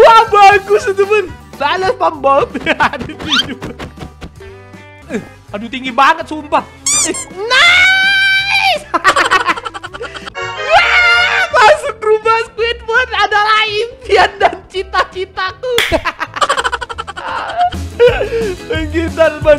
Wah, bagus teman. Balas pambom. Aduh, tinggi banget sumpah. Nice. Wah, masuk rumah Squidward adalah impian dan cita-citaku. Kita teman.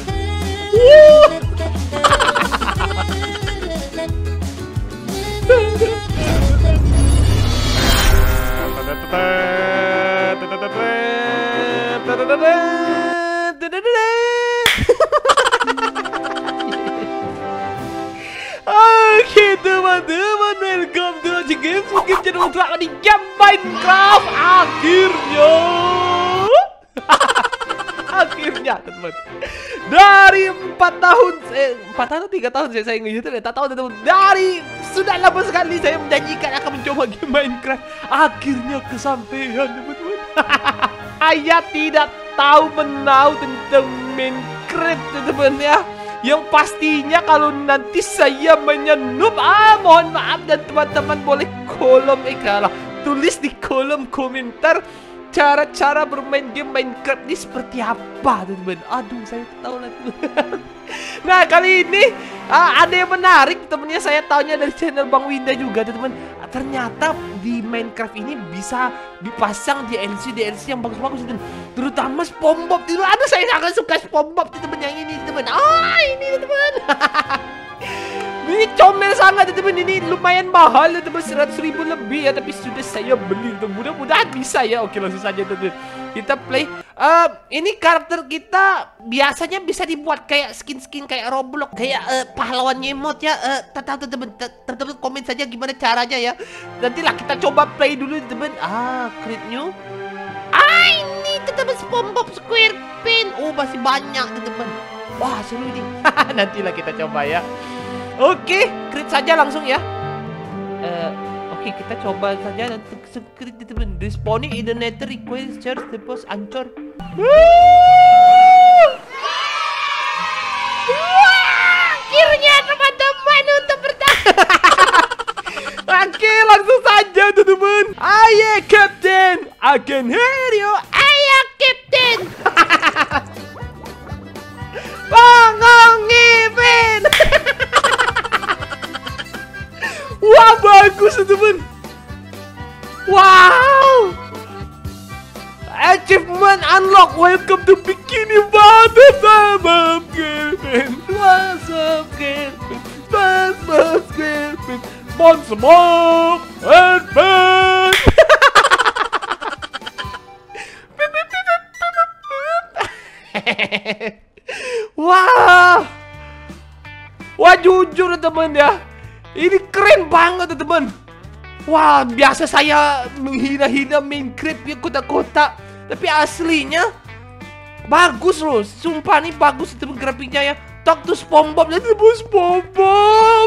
Oke teman-teman, welcome to Game channel untuk di game Minecraft. Akhirnya teman, dari 4 tahun 3 tahun saya nge-YouTube ya, tak tahu teman. Dari sudah lama sekali saya menjanjikan akan mencoba game Minecraft. Akhirnya kesampaian teman-teman. Saya tidak tahu menahu tentang Minecraft teman-teman ya. Yang pastinya kalau nanti saya noob, mohon maaf, dan teman-teman boleh tulis di kolom komentar cara-cara bermain game Minecraft ini seperti apa teman-teman. Aduh, saya tahu lah teman. Nah, kali ini ada yang menarik temennya, saya tahunya dari channel Bang Winda juga teman. Ternyata di Minecraft ini bisa dipasang DLC yang bagus-bagus teman. Terutama SpongeBob itu. Aduh, saya sangat suka SpongeBob teman, yang ini teman. Ini teman. Ini comel sangat teman. Ini lumayan mahal teman, 100.000 lebih ya, tapi sudah saya beli teman. Mudah-mudahan bisa ya. Oke, langsung saja teman. Kita play. Ini karakter kita biasanya bisa dibuat kayak skin-skin kayak Roblox, kayak pahlawan nyemot ya. Teman-teman komen saja gimana caranya ya. Nantilah kita coba play dulu teman. Create new. Ini teman SpongeBob SquarePants. Oh, masih banyak teman. Wah, seru ini. Nantilah kita coba ya. Oke, create saja langsung ya. Oke, kita coba saja untuk secret teman. Respawning in the nether requires charge the post ancor. Akhirnya teman-teman untuk bertahan. Oke, langsung saja teman-teman. Ayo Captain, I can hear you. Ayo Captain. Pengongipin. Wah, bagus teman. Wow. Achievement unlock. Welcome to Bikini Bottom. What's up, Kevin? SpongeBob SquarePants. SpongeBob SquarePants. Wah. Wah, jujur teman ya. Ini keren banget teman. Wah, biasa saya menghina-hina Minecraft ya, kota-kota, tapi aslinya bagus loh. Sumpah nih bagus teman grafiknya ya. Talk to SpongeBob, jadi SpongeBob.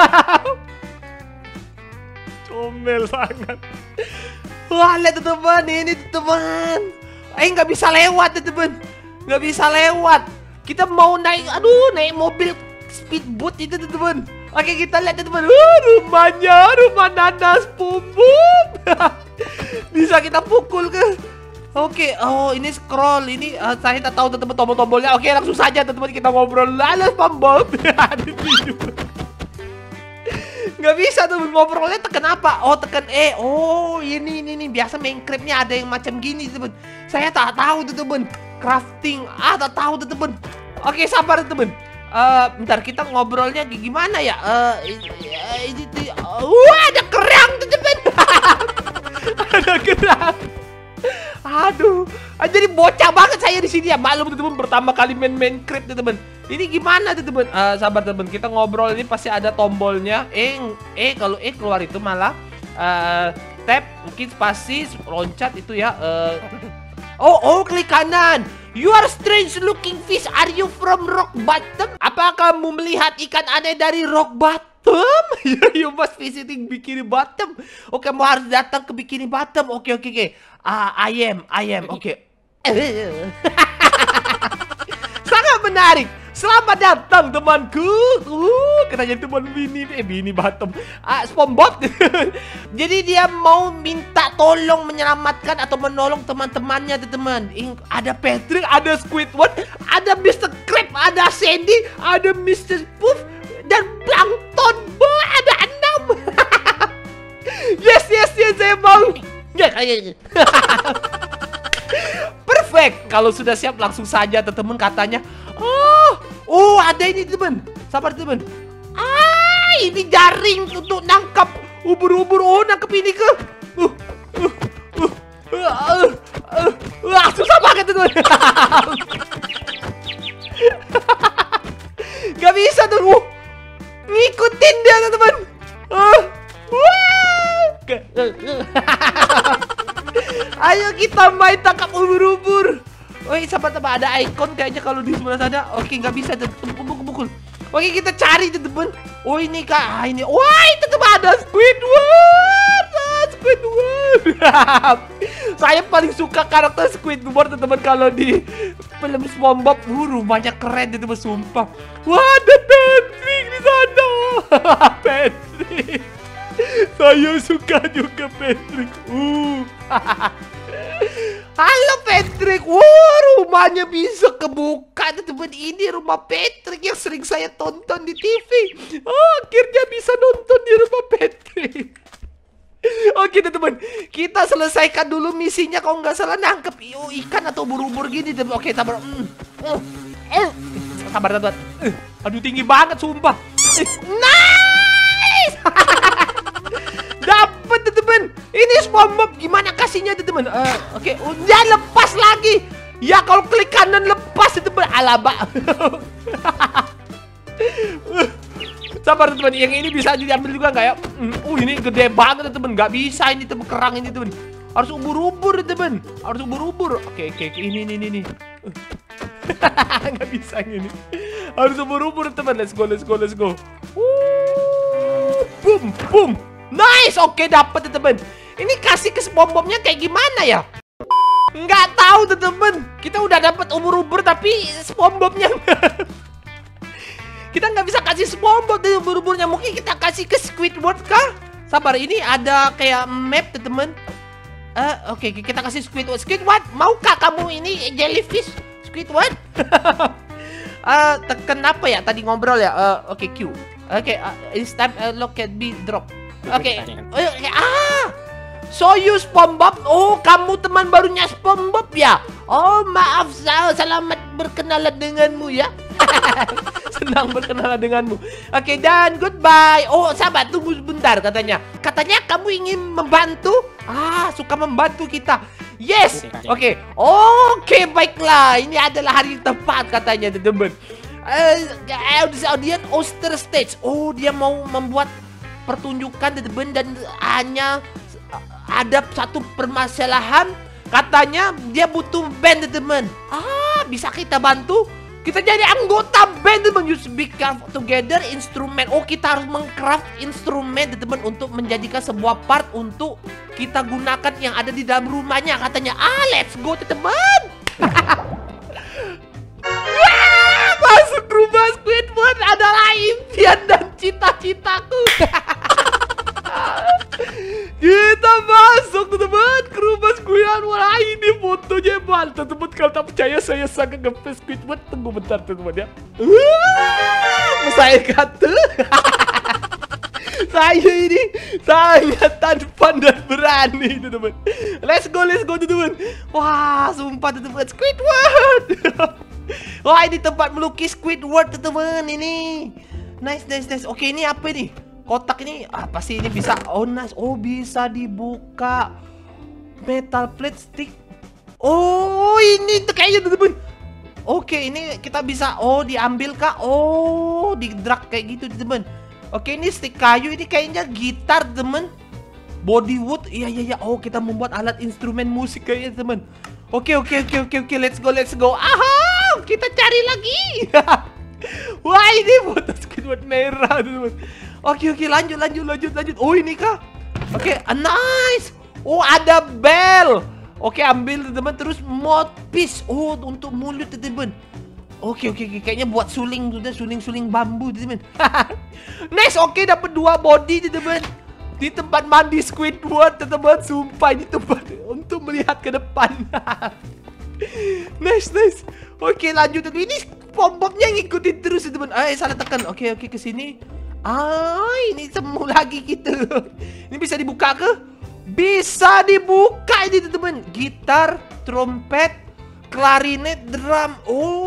Comel sangat. Wah, lihat teman, ini teman. Nggak bisa lewat teman. Nggak bisa lewat. Kita mau naik, naik mobil speedboat itu teman. Oke, kita lihat teman. Rumahnya, rumah nanas SpongeBob. Bisa kita pukul ke? Oke, ini scroll. Ini saya tak tahu teman tombol-tombolnya. Oke, langsung saja teman kita ngobrol. Lalu SpongeBob. Nggak bisa tuh ngobrolnya, tekan apa? Oh, tekan E. Oh, ini biasa Minecraft-nya ada yang macam gini teman. Saya tak tahu tuh teman. Crafting, tak tahu tuh teman. Oke, sabar teman. Bentar, kita ngobrolnya gimana ya? Ini tuh, ada kerang tuh teman. Ada kerang. Aduh, jadi bocah banget saya di sini ya. Maklum teman, pertama kali main Minecraft tuh teman. Ini gimana tuh teman? Sabar teman, kita ngobrol ini pasti ada tombolnya. Kalau keluar itu malah tab, mungkin spasi, loncat itu ya. Klik kanan. You are strange looking fish. Are you from rock bottom? Apa kamu melihat ikan aneh dari rock bottom? You must visiting Bikini Bottom. Oke, kamu harus datang ke Bikini Bottom. Oke. I am. Oke. Sangat menarik. Selamat datang temanku. Katanya teman Bini Bottom. SpongeBob. Jadi dia mau minta tolong menyelamatkan atau menolong teman-temannya, teman. Ada Patrick, ada Squidward, ada Mr. Krab, ada Sandy, ada Mr. Puff, dan Plankton. Ada 6. Yes, saya mau. Ya kayaknya. Perfect. Kalau sudah siap langsung saja teman katanya. Oh, ada ini teman. Sabar teman. Ini jaring untuk nangkap ubur-ubur. Oh, nangkap ini ke. Susah banget teman. Gak bisa tuh. Ngikutin dia teman. Ayo kita main tangkap ubur-ubur. Sabar ada icon kayaknya kalau di sebelah sana. Oke, nggak bisa pukul. Oke, kita cari teman. Oh, ini kak, ini. Wah, itu tuh ada Squidward. Saya paling suka karakter Squidward teman kalau di film SpongeBob. Rumahnya keren itu sumpah. Wah, ada Patrick di sana. Patrick. Saya suka juga Patrick. Halo Patrick. Rumahnya bisa kebuka teman. Ini rumah Patrick yang sering saya tonton di TV. Akhirnya bisa nonton di rumah Patrick. Oke teman, kita selesaikan dulu misinya. Kalau nggak salah nangkep ikan atau ubur-ubur gini teman. Oke, sabar. Sabar teman. Aduh, tinggi banget sumpah. Nice. Dapat teman. Ini SpongeBob gimana kasihnya teman? Oke, udah lepas lagi. Ya kalau klik kanan lepas teman. Alaba. Sabar teman, yang ini bisa diambil juga nggak ya? Ini gede banget teman, nggak bisa ini teman, kerang ini teman. Harus ubur-ubur teman, harus ubur-ubur. Oke, ini. Nggak bisa ini. Harus ubur-ubur teman. Let's go. Boom. Nice. Oke, dapat teman. Ini kasih ke SpongeBob-nya kayak gimana ya? Nggak tahu teman. Kita udah dapat ubur-ubur tapi SpongeBob-nya kita nggak bisa kasih SpongeBob dari ubur-uburnya. Mungkin kita kasih ke Squidward kah? Sabar, ini ada kayak map teman. Oke, kita kasih Squidward. Maukah kamu ini jellyfish Squidward? Tekan apa ya? Tadi ngobrol ya. Oke, Q. Oke, it's time look at me drop. Oke. So you SpongeBob. Oh, kamu teman barunya SpongeBob ya? Oh, maaf, selamat berkenalan denganmu ya. Senang berkenalan denganmu. Oke, dan goodbye. Oh, sahabat, tunggu sebentar katanya. Katanya kamu ingin membantu? Suka membantu kita. Yes. Oke, baiklah. Ini adalah hari yang tepat katanya, teman-teman. Audience Oster Stage. Oh, dia mau membuat pertunjukan, teman-teman, dan hanya ada satu permasalahan. Katanya dia butuh band, teman. Bisa kita bantu? Kita jadi anggota band, teman. Use big craft together instrumen. Oh, kita harus mengcraft instrumen, teman, untuk menjadikan sebuah part untuk kita gunakan yang ada di dalam rumahnya. Katanya, let's go, teman. Masuk rumah Squidward adalah impian dan cita-citaku. Kita masuk teman ke rumah Squidward. Wah, ini fotonya mantap teman. Kalau tak percaya saya sangat ngefans Squidward. Tunggu bentar teman ya. Saya kata saya ini sangat tampan dan berani teman. Let's go teman. Wah, sumpah teman, Squidward. Wah, ini tempat melukis Squidward teman ini. Nice. Oke, ini apa nih? Kotak ini apa sih? Ini bisa nice. Oh, bisa dibuka. Metal plate stick. Oh, ini tuh kayaknya teman. Oke, ini kita bisa diambil kah? Di drag kayak gitu teman. Oke, ini stick kayu, ini kayaknya gitar teman. Body wood. Iya. Oh, kita membuat alat instrumen musik kayaknya teman. Oke. Let's go. Kita cari lagi. Wah, ini foto Squidward merah teman. Oke, lanjut. Oh, ini kah? Oke, nice. Oh, ada bell. Oke, ambil teman. Terus mouthpiece. Oh, untuk mulut teman. Oke, kayaknya buat suling, sudah suling bambu, teman. Nice, oke, dapat 2 body, teman. Di tempat mandi Squidward, teman. Sumpah ini tempat untuk melihat ke depan. Nice. Oke, lanjut. Ini pom-pomnya ngikutin terus, teman. Salah tekan. Oke, ke sini. Ini semu lagi kita. Ini bisa dibuka ke? Bisa dibuka ini, teman. Gitar, trompet, klarinet, drum.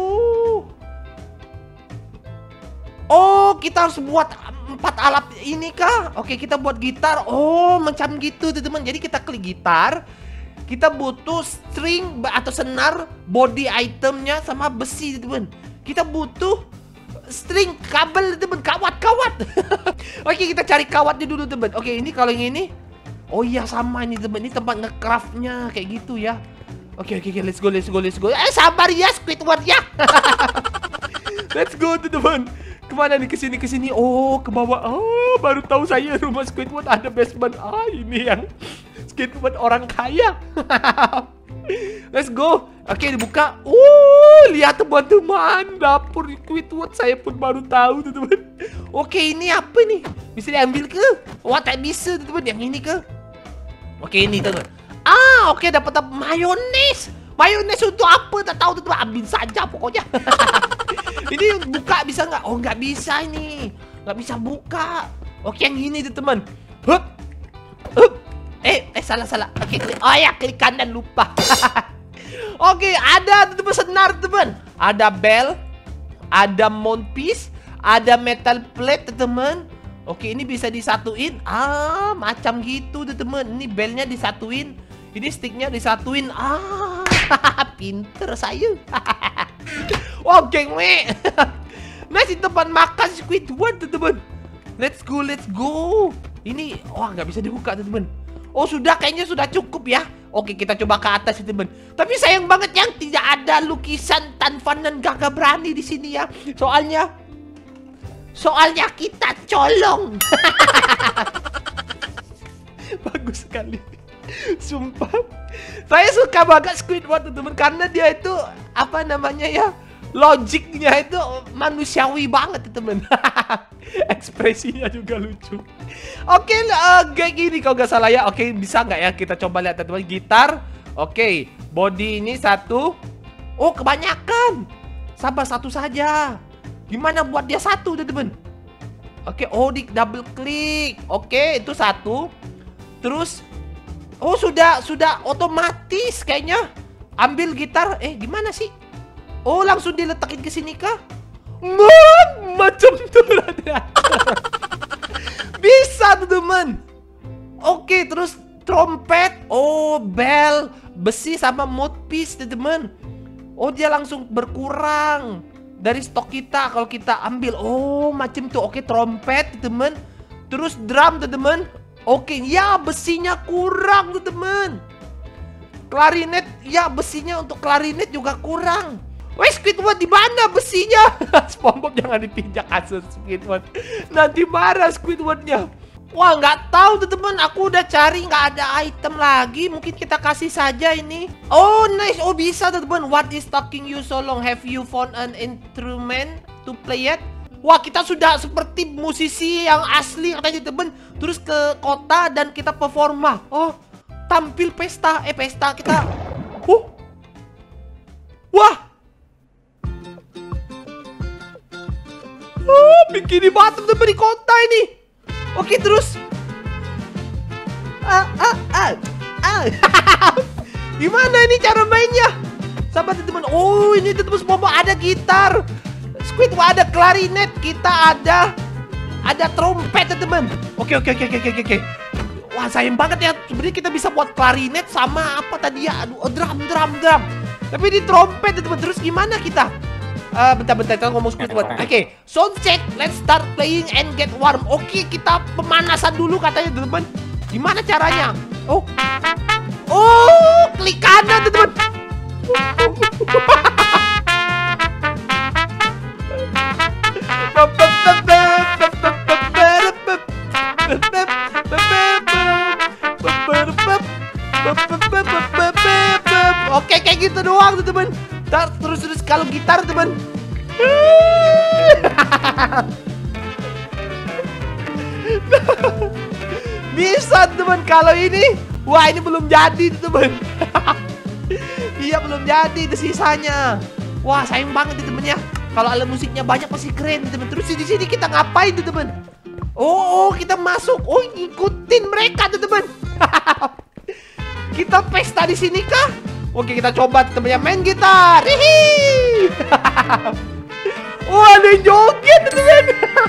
Oh, kita harus buat 4 alat ini kah? Oke, kita buat gitar. Oh, macam gitu, teman. Jadi kita klik gitar. Kita butuh string atau senar, body itemnya sama besi, teman. Kita butuh string, kabel, teman. Kawat. Oke, kita cari kawatnya dulu, teman. Oke, ini kalau yang ini. Oh iya, sama ini, teman. Ini tempat ngecraftnya kayak gitu ya. Oke, let's go. Sabar ya, Squidward ya. Let's go, teman. Kemana nih? Kesini. Oh, ke bawah. Oh, baru tahu saya rumah Squidward ada basement. Ini yang Squidward orang kaya. Let's go. Oke, dibuka. Lihat teman-teman, dapur Squidward. Saya pun baru tahu, teman. Oke, ini apa nih? Bisa diambil ke? Wah, tak bisa, teman. Yang ini ke? Oke, ini, teman. Oke, dapat mayones. Mayones untuk apa? Tak tahu, teman. Ambil saja pokoknya. Ini buka bisa nggak? Oh, nggak bisa ini. Nggak bisa buka. Oke, yang ini tuh, teman. Hup. Salah. Oke, klik kanan, lupa. Oke, ada tuh, teman, senar, teman. Ada bell, ada mouthpiece, ada metal plate, teman. Oke, ini bisa disatuin. Macam gitu tuh, teman. Ini bellnya disatuin. Ini sticknya disatuin. Pinter saya. Oke, Nah, di tempat makan Squidward, teman. Let's go. Ini, nggak bisa dibuka, teman. Oh, kayaknya sudah cukup ya. Oke, kita coba ke atas, teman. Tapi sayang banget yang tidak ada lukisan Tanfan dan Gagah Berani di sini ya. Soalnya kita colong. Bagus sekali. Sumpah. Saya suka banget Squidward, teman, karena dia itu apa namanya ya? Logiknya itu manusiawi banget, teman. Ekspresinya juga lucu. Oke, kayak gini kalau nggak salah ya. Oke, bisa nggak ya kita coba lihat, teman. Gitar. Oke, body ini 1. Oh, kebanyakan. Sabar, 1 saja. Gimana buat dia 1, teman? Oke, di double klik. Oke, itu 1. Terus sudah otomatis kayaknya. Ambil gitar. Gimana sih? Oh, langsung diletakin ke sini kah? Macam tuh. Bisa, teman. Oke, terus trompet. Oh, bell, besi sama mouthpiece, teman. Oh, dia langsung berkurang dari stok kita kalau kita ambil. Oh, macam tuh. Oke, trompet, teman. Terus drum, teman. Oke, ya besinya kurang, teman. Klarinet, ya besinya untuk klarinet juga kurang. Wes, Squidward di mana besinya? SpongeBob jangan dipinjak asus Squidward. Nanti marah Squidwardnya. Wah, nggak tahu, teman. Aku udah cari nggak ada item lagi. Mungkin kita kasih saja ini. Oh, nice. Oh, bisa, teman. What is taking you so long? Have you found an instrument to play yet? Wah, kita sudah seperti musisi yang asli katanya, teman. Terus ke kota dan kita performa. Oh, tampil pesta. Pesta kita. Wah. Bikini Bottom, teman, di kota ini. Oke, terus. Gimana ini cara mainnya? Sabar, teman. Oh, ini teman, SpongeBob ada gitar. Squidward ada klarinet. Kita ada trompet, teman. Oke. Wah, sayang banget ya. Sebenarnya kita bisa buat klarinet sama apa tadi ya? Aduh, drum. Tapi di trompet, teman. Terus gimana kita? Bentar, kita ngomong Squidward. Oke, sound check. Let's start playing and get warm. Oke, kita pemanasan dulu katanya, teman. Gimana caranya? Oh, klik kanan, teman. Oke, kayak gitu doang, teman. Terus kalau gitar, teman. Bisa teman kalau ini. Wah ini belum jadi teman. Iya belum jadi itu sisanya. Wah sayang banget teman ya. Kalau alat musiknya banyak pasti keren teman. Terus di sini kita ngapain tuh teman? Oh kita masuk. Oh ikutin mereka tuh teman. Kita pesta di sini kah? Oke kita coba teman-teman main gitar. Hihi. Oh ada yang joget teman.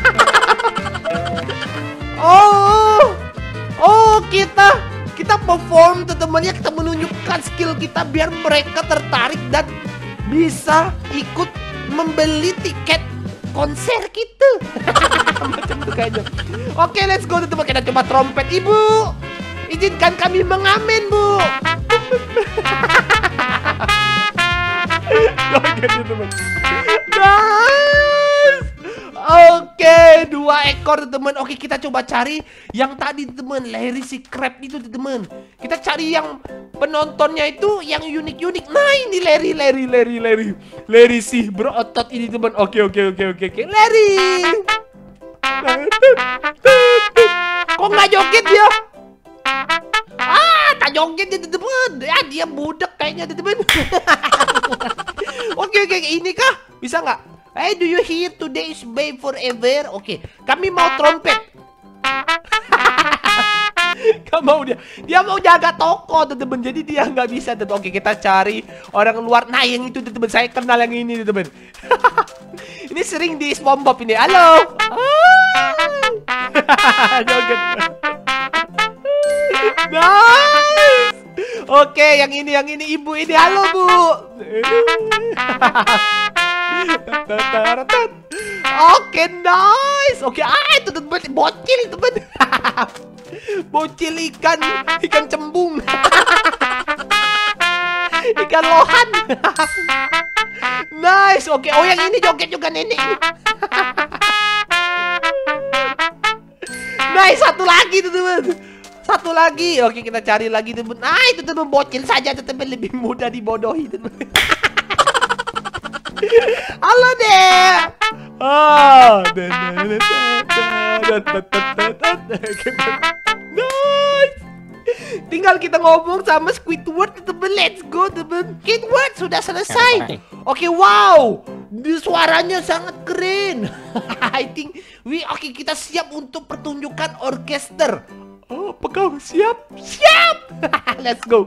Oh kita perform teman-teman ya, kita menunjukkan skill kita biar mereka tertarik dan bisa ikut membeli tiket konser kita. Macam itu kayaknya. Oke let's go teman-teman, kita coba trompet. Ibu izinkan kami mengamen bu. Joget teman. Nice. Oke, 2 ekor teman. Oke, kita coba cari yang tadi teman, Larry si Crab itu teman. Kita cari yang penontonnya itu yang unik-unik. Nah, ini Larry si berotot ini teman. Oke. Larry. Kok nggak joget dia? Tak joget dia teman. Ya, dia budak kayaknya teman. Oke, ini kah? Bisa nggak? Hey, do you hear today's babe forever? Oke, kami mau trompet. Gak mau dia mau jaga toko teman. Jadi dia nggak bisa teman. Oke, kita cari orang luar. Nah, yang itu teman, saya kenal yang ini teman. Ini sering di SpongeBob ini. Halo. Joget. Nice. Oke, yang ini ibu ini. Halo bu. Oke, nice. Oke, itu teman bocil teman. Bocil ikan cembung. Ikan lohan. Nice. Oke, oh yang ini joget juga nenek. Nice, satu lagi teman. Satu lagi. Oke, kita cari lagi teman. Nah, itu teman bocil saja teman, lebih mudah dibodohi teman. Halo deh. Nice. Tinggal kita ngomong sama Squidward teman. Let's go teman. Squidward sudah selesai. Oke, wow. Suaranya sangat keren. I think oke, kita siap untuk pertunjukan orkester. Oh, apakah siap? Siap. Let's go.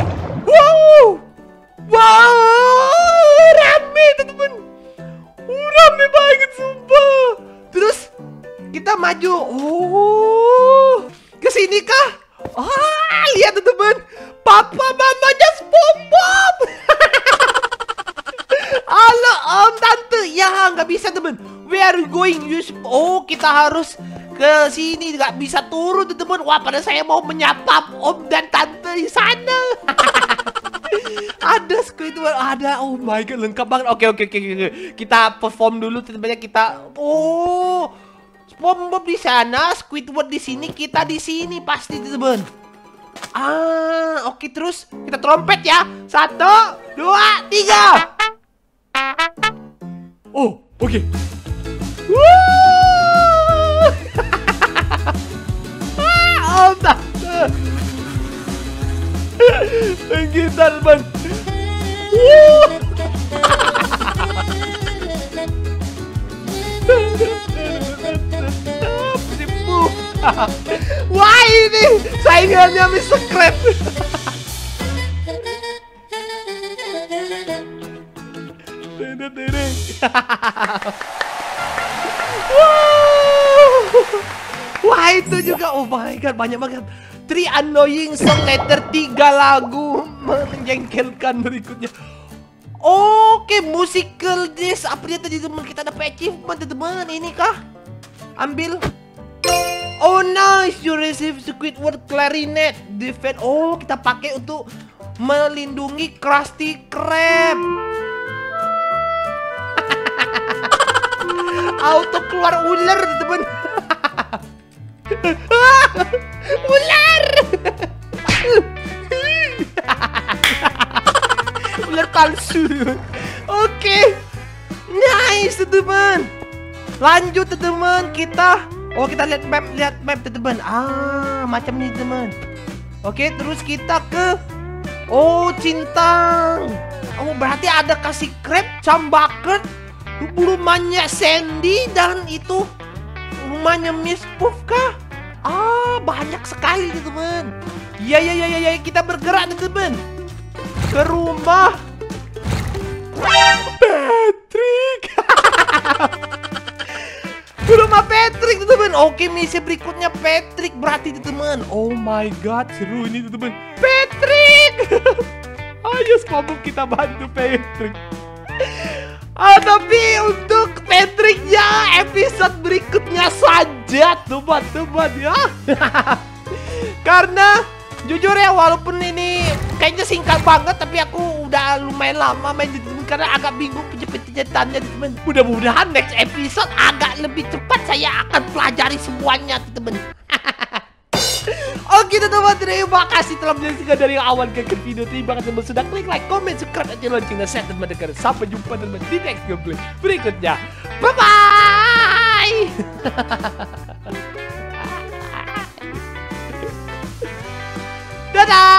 Wow, rame teman. Rame banget sumpah. Terus kita maju. Oh, kesini kah? Lihat teman. Papa mamanya SpongeBob. Halo om tante. Ya nggak bisa teman. Where are you going? Oh kita harus ke sini, nggak bisa turun teman. Wah pada saya mau menyapa om dan tante di sana. Ada Squidward, ada. Oh my god, lengkap banget. Oke. Kita perform dulu teman-teman. Kita SpongeBob di sana, Squidward di sini, kita di sini pasti teman. Oke, terus kita trompet ya. 1, 2, 3. Oh, oke. Oh, tante. Gitar teman. Wah ini saingannya Mr. Krab. Wah itu juga. Oh my god, banyak banget. 3 annoying song letter, 3 lagu menjengkelkan berikutnya. Oke, musical disc. Apa dia tadi teman? Kita dapat achievement teman. Ini kah? Ambil. Oh nice, you receive Squidward clarinet defense. Oh kita pakai untuk melindungi Krusty Krab. Auto keluar ular teman. Ular. Ular palsu. Oke. Nice. nice teman. Lanjut teman, kita lihat map teman. Macam ini teman. Oke, terus kita ke Cintang. Berarti ada kasih crab, cambaket, rumahnya Sandy, dan itu rumahnya Miss Puff kah? Banyak sekali teman. Iya, kita bergerak teman ke rumah Patrick. Rumah Patrick teman. Oke, misi berikutnya Patrick berarti teman. Oh my god, seru ini teman. Patrick. Ayo semoga kita bantu Patrick. Tapi untuk Patrick ya episode berikutnya saja teman-teman ya. Karena jujur ya, walaupun ini kayaknya singkat banget, tapi aku udah lumayan lama main di temen karena agak bingung pencetannya temen. Mudah-mudahan next episode agak lebih cepat saya akan pelajari semuanya temen. Oke teman-teman, terima kasih telah menyaksikan dari awal ke akhir video. Terima kasih teman sudah klik like, comment, subscribe, dan lonceng dan share teman teman. Sampai jumpa teman di next gameplay berikutnya. Bye bye. Dadah.